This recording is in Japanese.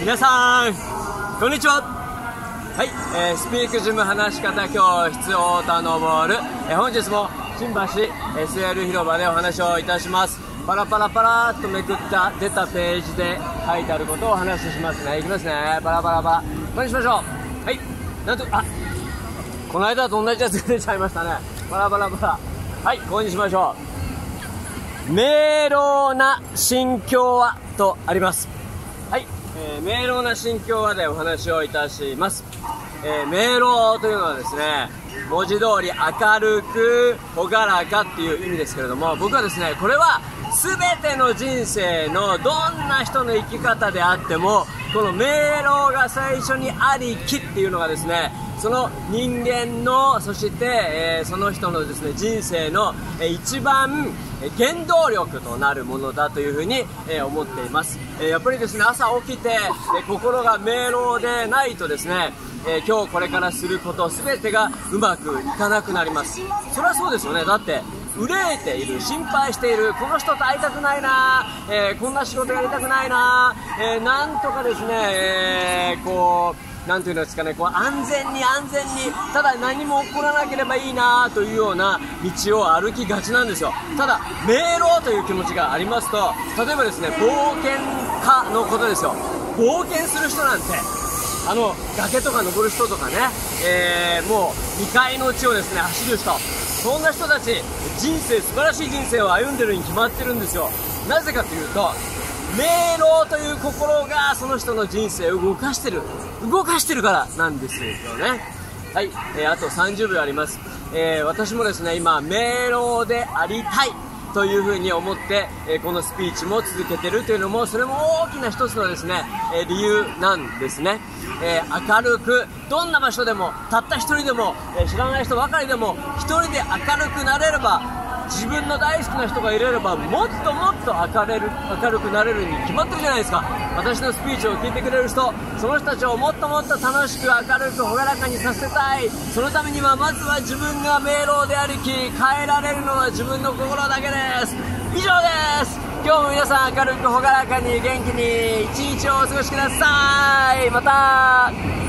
皆さんこんにちは。はい、スピークジム話し方教室太田昇、本日も新橋 SL 広場でお話をいたします。パラパラパラっとめくった出たページで書いてあることをお話ししますね。いきますね。パラパラパラこれにしましょう。はい、なんとこの間と同じやつが出ちゃいましたね。パラパラパラ、はい、これにしましょう。明朗な心境はとあります。はい、明朗な心境はでお話をいたします。明朗というのはですね、文字通り明るく朗らかっていう意味ですけれども、僕はですね、これは全ての人生のどんな人の生き方であっても、この明朗が最初にありきっていうのがですね、その人間の、そして、その人のですね、人生の、一番原動力となるものだというふうに、思っています。やっぱりですね、朝起きて、心が明朗でないとですね、今日これからすること全てがうまくいかなくなります。それはそうですよね。だって憂えている、心配している、この人と会いたくないな、こんな仕事やりたくないな、なんとかですね、なんていうんですかね、安全にただ何も起こらなければいいなというような道を歩きがちなんですよ。ただ明朗という気持ちがありますと、例えばですね、冒険家のことですよ。冒険する人なんて崖とか登る人とかね、もう未開の地をですね走る人、そんな人たち素晴らしい人生を歩んでるに決まってるんですよ。なぜかというと、明朗という心がその人の人生を動かしてるからなんですよね。はい、あと30秒あります。私もですね、今明朗でありたいというふうに思って、このスピーチも続けてるというのも、それも大きな一つのですね、理由なんですね。明るく、どんな場所でも、たった一人でも、知らない人ばかりでも一人で明るくなれれば、自分の大好きな人がいれれば、もっともっと明るくなれるに決まってるじゃないですか。私のスピーチを聞いてくれる人、その人たちをもっともっと楽しく明るく朗らかにさせたい。そのためにはまずは自分が明朗でありき、変えられるのは自分の心だけです。以上です。今日も皆さん明るく朗らかに元気に一日をお過ごしください。また。